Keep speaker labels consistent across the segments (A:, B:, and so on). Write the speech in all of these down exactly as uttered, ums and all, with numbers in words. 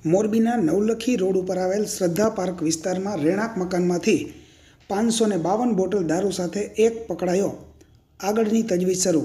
A: મોરબીના નવલખી રોડ ઉપર આવેલ શ્રદ્ધા પાર્ક વિસ્તારમાં રહેણાંક મકાનમાંથી પાંચસો ને બાવન બોટલ દારૂ સાથે એક પકડાયો. આગળની તજવીજ શરૂ.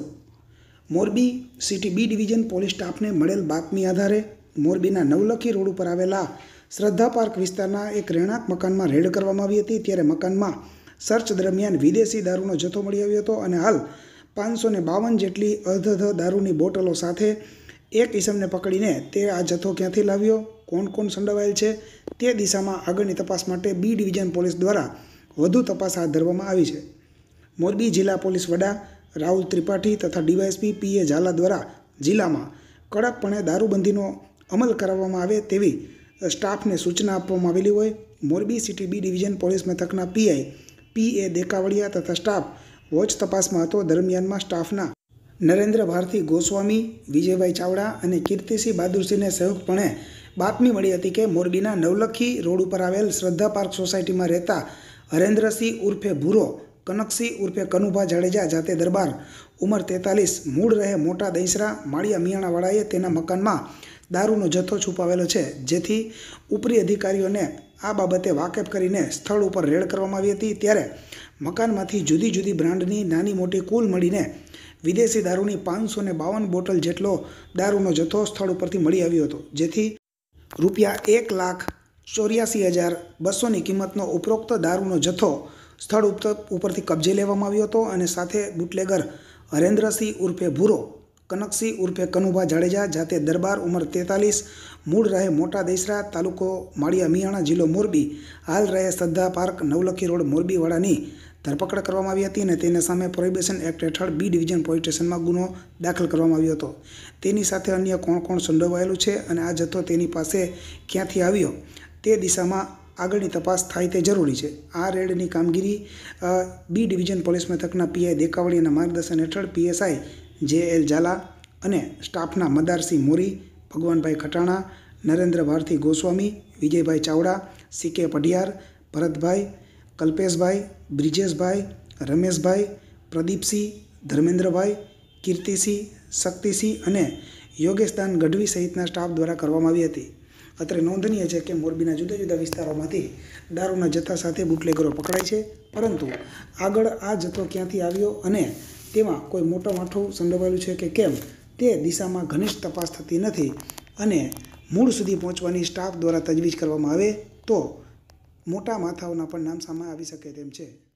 A: Morbi city B division police સ્ટાફને મળેલ બાતમી આધારે મોરબીના નવલખી રોડ ઉપર આવેલા શ્રદ્ધા પાર્ક વિસ્તારના એક રહેણાંક મકાનમાં રેડ કરવામાં આવી હતી. ત્યારે મકાનમાં સર્ચ દરમિયાન વિદેશી દારૂનો જથ્થો મળી આવ્યો હતો અને હાલ પાંચસો ને બાવન જેટલી અધધ દારૂની બોટલો સાથે એક ઈસમને પકડીને તે આ જથ્થો ક્યાંથી લાવ્યો, કોણ કોણ સંડોવાયેલ છે તે દિશામાં આગળની તપાસ માટે બી ડિવિઝન પોલીસ દ્વારા વધુ તપાસ હાથ ધરવામાં આવી છે. મોરબી જિલ્લા પોલીસ વડા રાહુલ ત્રિપાઠી તથા ડીવાયએસપી પી એ ઝાલા દ્વારા જિલ્લામાં કડકપણે દારૂબંધીનો અમલ કરાવવામાં આવે તેવી સ્ટાફને સૂચના આપવામાં આવેલી હોય Morbi city B division police મથકના પીઆઈ પી એ દેકાવડિયા તથા સ્ટાફ વોચ તપાસમાં હતો. દરમિયાનમાં સ્ટાફના નરેન્દ્ર ભારતી ગોસ્વામી, વિજયભાઈ ચાવડા અને કીર્તિસિંહ બહાદુરસિંહને સંયુક્તપણે બાતમી મળી હતી કે મોરબીના નવલખી રોડ ઉપર આવેલ શ્રદ્ધા પાર્ક સોસાયટીમાં રહેતા હરેન્દ્રસિંહ ઉર્ફે ભૂરો, કનકસિંહ ઉર્ફે કનુભા જાડેજા જાતે દરબાર, ઉંમર તેતાલીસ, મૂળ રહે મોટા દહીસરા, માળિયા મિયાણાવાળાએ તેના મકાનમાં દારૂનો જથ્થો છુપાવેલો છે, જેથી ઉપરી અધિકારીઓને આ બાબતે વાકેફ કરીને સ્થળ ઉપર રેડ કરવામાં આવી હતી. ત્યારે મકાનમાંથી જુદી જુદી બ્રાન્ડની નાની મોટી કુલ મળીને વિદેશી દારૂની પાંચસો ને બાવન બોટલ જેટલો દારૂનો જથ્થો સ્થળ ઉપરથી મળી આવ્યો હતો, જેથી રૂપિયા એક લાખ ચોર્યાસી હજાર બસોની કિંમતનો ઉપરોક્ત દારૂનો જથ્થો સ્થળ ઉપરથી કબજે લેવામાં આવ્યો હતો અને સાથે બુટલેગર હરેન્દ્રસિંહ ઉર્ફે ભૂરો, કનકસિંહ ઉર્ફે કનુભા જાડેજા જાતે દરબાર, ઉંમર તેતાલીસ, મૂળ રહે મોટા દહીસરા, તાલુકો માળિયા મિયાણા, જિલ્લો મોરબી, હાલ રહે શ્રદ્ધા પાર્ક નવલખી રોડ મોરબીવાળાની ધરપકડ કરવામાં આવી હતી અને તેના સામે પ્રોહિબિશન એક્ટ હેઠળ બી ડિવિઝન પોલીસ સ્ટેશનમાં ગુનો દાખલ કરવામાં આવ્યો હતો. તેની સાથે અન્ય કોણ કોણ સંડોવાયેલું છે અને આ જથ્થો તેની પાસે ક્યાંથી આવ્યો તે દિશામાં આગળની તપાસ થાય તે જરૂરી છે. આ રેડની કામગીરી બી ડિવિઝન પોલીસ મથકના પીઆઈ દેકાવડીના માર્ગદર્શન હેઠળ પીએસઆઈ જે એલ ઝાલા અને સ્ટાફના મદારસિંહ મોરી, ભગવાનભાઈ ખટાણા, નરેન્દ્ર ભારતી ગોસ્વામી, વિજયભાઈ ચાવડા, સી કે પઢિયાર, ભરતભાઈ, કલ્પેશભાઈ, બ્રિજેશભાઈ, રમેશભાઈ, પ્રદીપસિંહ, ધર્મેન્દ્રભાઈ, કીર્તિસિંહ, શક્તિસિંહ અને યોગેશદાન ગઢવી સહિતના સ્ટાફ દ્વારા કરવામાં આવી હતી. અત્રે નોંધનીય છે કે મોરબીના જુદા જુદા વિસ્તારોમાંથી દારૂના જથ્થા સાથે બુટલેગરો પકડાય છે, પરંતુ આગળ આ જથ્થો ક્યાંથી આવ્યો અને તેમાં કોઈ મોટો માઠું સંડોવાયેલું છે કે કેમ તે દિશામાં ઘનિષ્ઠ તપાસ થતી નથી અને મૂળ સુધી પહોંચવાની સ્ટાફ દ્વારા તજવીજ કરવામાં આવે તો મોટા માથાઓના પણ નામ સામે આવી શકે તેમ છે.